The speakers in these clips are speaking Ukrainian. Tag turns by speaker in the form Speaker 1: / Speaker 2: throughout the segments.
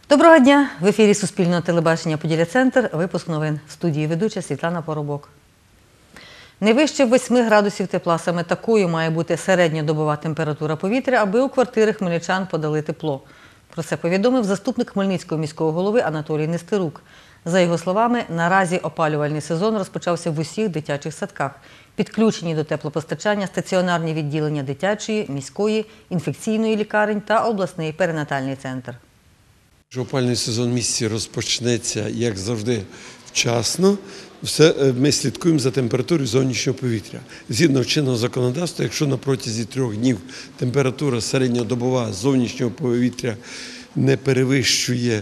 Speaker 1: Доброго дня! В ефірі Суспільного телебачення «Поділля-Центр». Випуск новин. В студії ведуча Світлана Поробок. Не вище 8 градусів тепла. Саме такою має бути середньодобова температура повітря, аби у квартири хмельничан подали тепло. Про це повідомив заступник Хмельницького міського голови Анатолій Нестерук. За його словами, наразі опалювальний сезон розпочався в усіх дитячих садках. Підключені до теплопостачання стаціонарні відділення дитячої, міської, інфекційної лікарень та обласний перинатальний центр.
Speaker 2: Опалювальний сезон в місті розпочнеться, як завжди, вчасно. Ми слідкуємо за температурою зовнішнього повітря. Згідно чинного законодавства, якщо на протязі 3 днів температура середньодобова зовнішнього повітря не перевищує,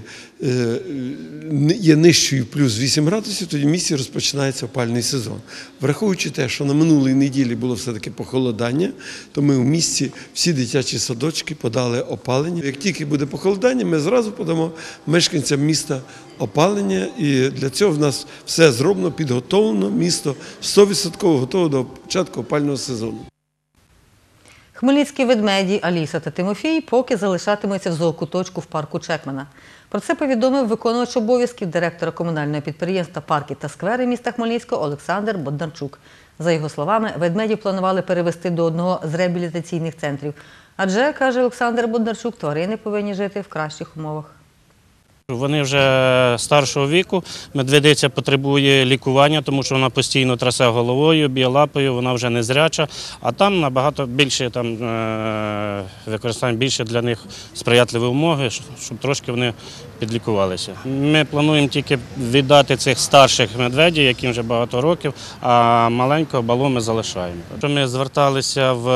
Speaker 2: є нижчою плюс 8 градусів, тоді в місті розпочинається опалювальний сезон. Враховуючи те, що на минулій неділі було все-таки похолодання, то ми в місті всі дитячі садочки подали опалення. Як тільки буде похолодання, ми зразу подамо мешканцям міста опалення. І для цього в нас все зроблено, підготовлено, місто 100% готове до початку опалювального сезону.
Speaker 1: Хмельницькі ведмеді Аліса та Тимофій поки залишатимуться в зоокуточку в парку Чекмана. Про це повідомив виконувач обов'язків директора комунального підприємства «Парки та сквери» міста Хмельницького Олександр Боднарчук. За його словами, ведмедів планували перевести до одного з реабілітаційних центрів. Адже, каже Олександр Боднарчук, тварини повинні жити в кращих умовах.
Speaker 3: Вони вже старшого віку, медведиця потребує лікування, тому що вона постійно трясе головою, б'є лапою, вона вже незряча, а там набагато більше використання більше для них сприятливі умови, щоб трошки вони підлікувалися. Ми плануємо тільки віддати цих старших медведів, яким вже багато років, а маленького балу ми залишаємо. Ми зверталися в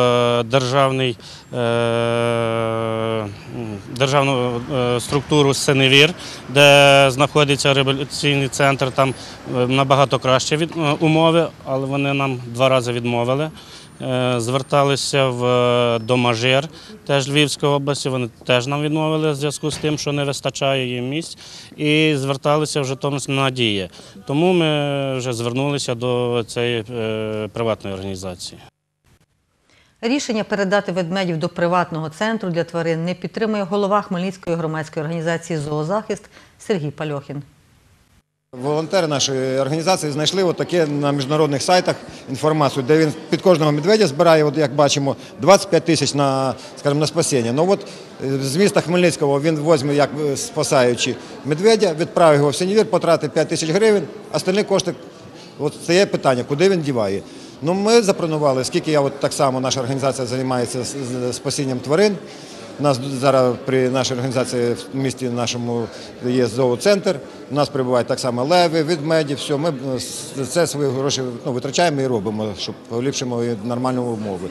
Speaker 3: державну структуру «Синевір», де знаходиться реабілітаційний центр, там набагато кращі умови, але вони нам 2 рази відмовили. Зверталися до Мажир, теж Львівської області, вони теж нам відмовили в зв'язку з тим, що не вистачає їм місць. І зверталися в Житомирську «Надія». Тому ми вже звернулися до цієї приватної організації.
Speaker 1: Рішення передати ведмедів до приватного центру для тварин не підтримує голова Хмельницької громадської організації «Зоозахист» Сергій Пальохін.
Speaker 4: Волонтери нашої організації знайшли таке на міжнародних сайтах інформацію, де він під кожного медведя збирає, як бачимо, 25 тисяч на спасіння. Ну з міста Хмельницького він візьме, як спасаючи медведя, відправив його в Синевір, потратить 5 тисяч гривень, остальні кошти, стає питання, куди він діває. Ми запланували, оскільки так само наша організація займається спасінням тварин. У нас зараз при нашій організації в місті нашому є зооцентр, у нас прибувають так само леви, ведмеді, все. Ми це свої гроші витрачаємо і робимо, щоб поліпшимо нормальні умови.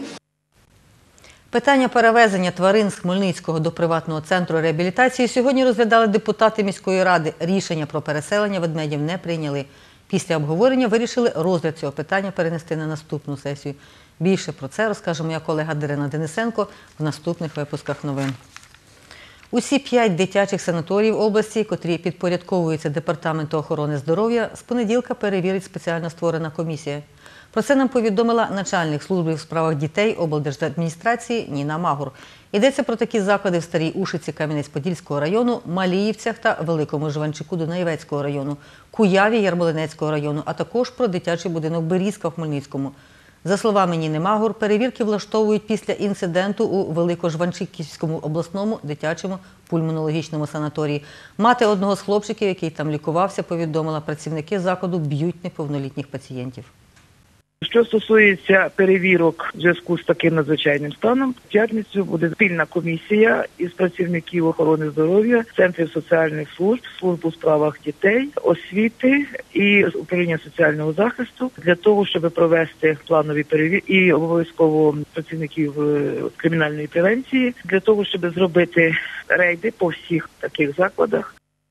Speaker 1: Питання перевезення тварин з Хмельницького до приватного центру реабілітації сьогодні розглядали депутати міської ради. Рішення про переселення ведмедів не прийняли. Після обговорення вирішили розгляд цього питання перенести на наступну сесію. Більше про це розкаже моя колега Дарина Денисенко в наступних випусках новин. Усі 5 дитячих санаторіїв області, котрі підпорядковуються Департаменту охорони здоров'я, з понеділка перевірить спеціально створена комісія. Про це нам повідомила начальник служби в справах дітей облдержадміністрації Ніна Магур. Йдеться про такі заклади в Старій Ушиці Кам'янець-Подільського району, Маліївцях та Великому Жванчику Дунаєвецького району, Куяві Ярмолинецького району, а також про дитячий будинок «Берізка» в Хмельницькому. За словами Ніни Магур, перевірки влаштовують після інциденту у Великожванчиківському обласному дитячому пульмонологічному санаторії. Мати одного з хлопчиків, який там лікувався, повідомила, працівники закладу б'ють неповнолітніх пацієнтів.
Speaker 5: Що стосується перевірок в зв'язку з таким надзвичайним станом, в п'ятницю буде спільна комісія із працівників охорони здоров'я, центрів соціальних служб, служб у справах дітей, освіти і управління соціального захисту для того, щоб провести планові перевірки і обов'язково працівників кримінальної превенції для того, щоб зробити рейди по всіх таких закладах.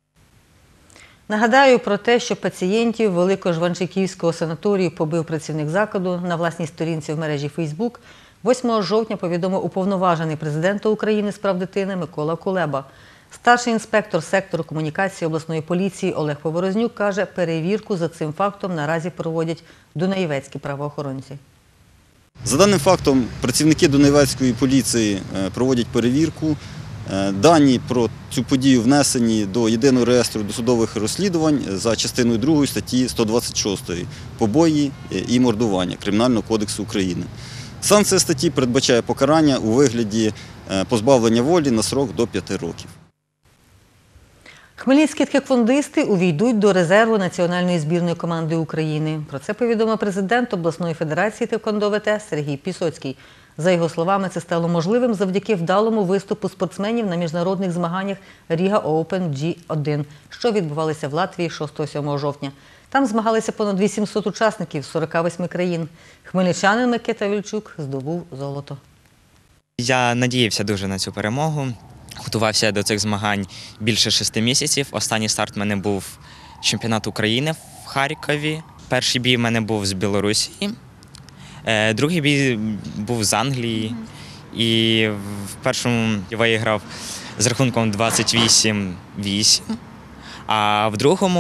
Speaker 1: Нагадаю про те, що пацієнтів Великожванчиківського санаторію побив працівник закладу. На власній сторінці в мережі Фейсбук 8 жовтня повідомив уповноважений президента України з прав дитини Микола Кулеба. Старший інспектор сектору комунікації обласної поліції Олег Поворознюк каже, перевірку за цим фактом наразі проводять дунаєвецькі правоохоронці.
Speaker 6: За даним фактом, працівники дунаєвецької поліції проводять перевірку Дані про цю подію внесені до Єдиного реєстру досудових розслідувань за частиною 2 статті 126 «Побої і мордування» Кримінального кодексу України. Санкція статті передбачає покарання у вигляді позбавлення волі на строк до 5 років.
Speaker 1: Хмельницькі тхеквондисти увійдуть до резерву національної збірної команди України. Про це повідомив президент обласної федерації тхеквондо ВТ Сергій Пісоцький. За його словами, це стало можливим завдяки вдалому виступу спортсменів на міжнародних змаганнях Riga Open G1, що відбувалися в Латвії 6-7 жовтня. Там змагалися понад 800 учасників з 48 країн. Хмельничанин Микита Вільчук здобув золото.
Speaker 7: Я надіявся дуже на цю перемогу. Готувався до цих змагань більше 6 місяців. Останній старт в мене був чемпіонат України в Харкові. Перший бій в мене був з Білорусі. Другий бій був з Англії. І в першому я виграв з рахунком 28-8, а в другому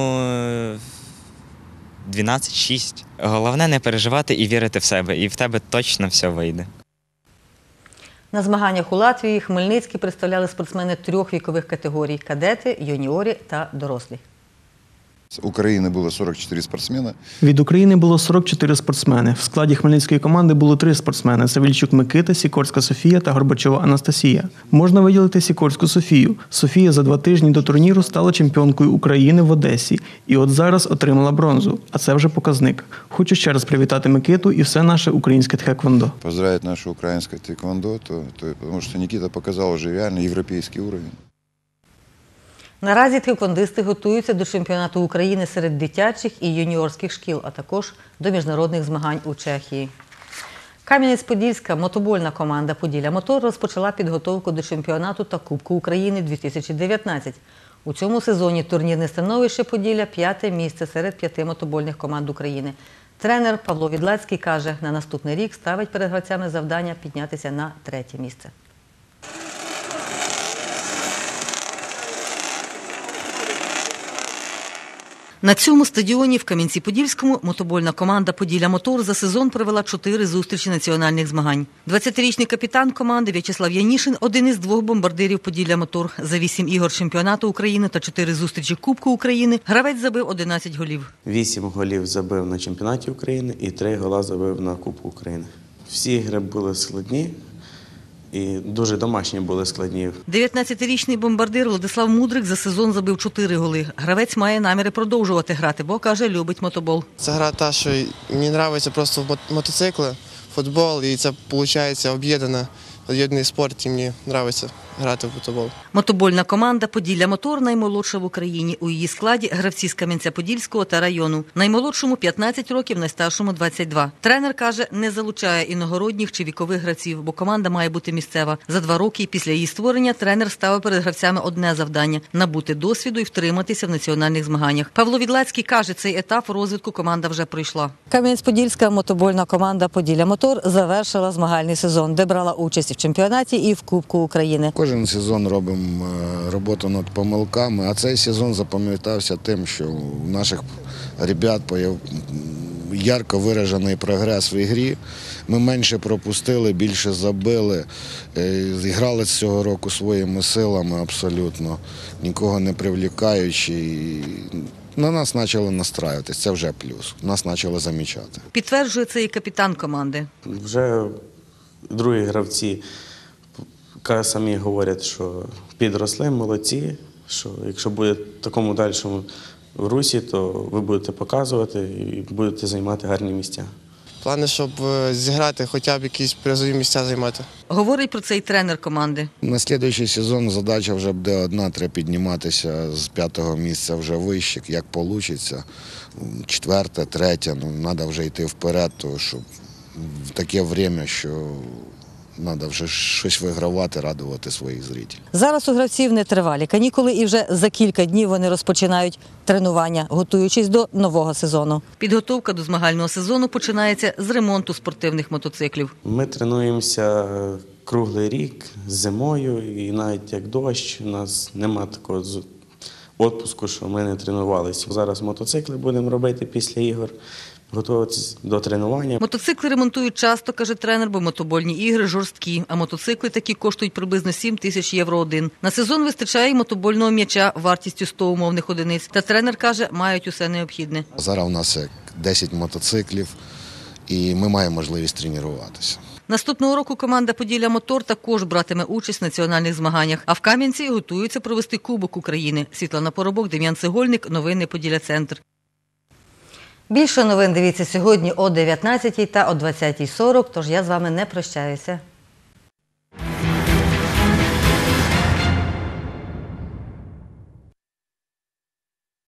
Speaker 7: 12-6. Головне не переживати і вірити в себе, і в тебе точно все вийде.
Speaker 1: На змаганнях у Латвії Хмельницький представляли спортсмени 3 вікових категорій – кадети, юніори та дорослі.
Speaker 8: З України було 44 спортсмени.
Speaker 9: Від України було 44 спортсмени. В складі хмельницької команди було 3 спортсмени – Савільчук Микита, Сікорська Софія та Горбачова Анастасія. Можна виділити Сікорську Софію. Софія за 2 тижні до турніру стала чемпіонкою України в Одесі. І от зараз отримала бронзу. А це вже показник. Хочу ще раз привітати Микиту і все наше українське тхеквондо.
Speaker 8: Поздравить наше українське тхеквондо, тому що Нікіта показав вже реально європейський рівень.
Speaker 1: Наразі тхеквондисти готуються до чемпіонату України серед дитячих і юніорських шкіл, а також до міжнародних змагань у Чехії. Кам'янець-Подільська мотобольна команда «Поділля Мотор» розпочала підготовку до чемпіонату та Кубку України 2019. У цьому сезоні турнірне становище «Поділля» – 5-те місце серед 5 мотобольних команд України. Тренер Павло Відлацький каже, на наступний рік ставить перед гравцями завдання піднятися на 3-те місце. На цьому стадіоні в Кам'янці-Подільському мотобольна команда «Поділля Мотор» за сезон провела 4 зустрічі національних змагань. 20-річний капітан команди В'ячеслав Янішин – один із 2 бомбардирів «Поділля Мотор». За 8 ігор чемпіонату України та 4 зустрічі Кубку України гравець забив 11 голів.
Speaker 10: 8 голів забив на чемпіонаті України і 3 гола забив на Кубку України. Всі ігри були складні. І дуже домашні були складні.
Speaker 1: 19-річний бомбардир Владислав Мудрик за сезон забив 4 голи. Гравець має наміри продовжувати грати, бо, каже, любить мотобол.
Speaker 11: Це гра та, що мені подобається просто мотоцикли, футбол, і це, виходить, об'єднаний спорт, і мені подобається грати в мотобол.
Speaker 1: Мотобольна команда «Поділля Мотор» наймолодша в Україні. У її складі гравці з Кам'янця-Подільського та району. Наймолодшому 15 років, найстаршому 22. Тренер каже, не залучає іногородніх чи вікових гравців, бо команда має бути місцева. За 2 роки після її створення тренер ставив перед гравцями одне завдання – набути досвіду і втриматися в національних змаганнях. Павло Відлацький каже, цей етап розвитку команда вже пройшла. Кам'янець-Подільська мотобольна команда «Поділля Мотор» завершила змагальний сезон, де брала участь в чемпіонаті і в Кубку України.
Speaker 12: Кожен сезон робимо роботу над помилками, а цей сезон запам'ятався тим, що у наших ребят ярко виражений прогрес в ігрі. Ми менше пропустили, більше забили, зіграли з цього року своїми силами абсолютно, нікого не привлікаючи. На нас почали настраюватися, це вже плюс, нас почали замічати.
Speaker 1: Підтверджує це і капітан команди.
Speaker 10: Вже другі гравці самі говорять, що підросли, молодці, що якщо буде в такому дальшому русі, то ви будете показувати і будете займати гарні місця.
Speaker 11: Плани, щоб зіграти, хоча б якісь призові місця займати.
Speaker 1: Говорить про це і тренер команди.
Speaker 12: На наступний сезон задача вже буде одна, треба підніматися з 5-го місця вже вище, як вийде. 4-те, 3-те, треба вже йти вперед, тому що в таке час, що треба вже щось вигравати, радувати своїх зрителів.
Speaker 1: Зараз у гравців нетривалі канікули і вже за кілька днів вони розпочинають тренування, готуючись до нового сезону. Підготовка до змагального сезону починається з ремонту спортивних мотоциклів.
Speaker 10: Ми тренуємося круглий рік, зимою, і навіть як дощ, у нас немає такого відпуску, що ми не тренувалися. Зараз мотоцикли будемо робити після ігор, готуватися до тренування.
Speaker 1: Мотоцикли ремонтують часто, каже тренер, бо мотобольні ігри жорсткі, а мотоцикли такі коштують приблизно 7 тисяч євро один. На сезон вистачає й мотобольного м'яча вартістю 100 умовних одиниць. Та тренер каже, мають усе необхідне.
Speaker 12: Зараз у нас 10 мотоциклів і ми маємо можливість тренуватися.
Speaker 1: Наступного року команда «Поділля Мотор» також братиме участь в національних змаганнях. А в Кам'янці готуються провести Кубок України. Світлана Поробок, Дем'ян Цегольник. Новини «Поділля-Центр». Більше новин дивіться сьогодні о 19-й та о 20:40, тож я з вами не прощаюся.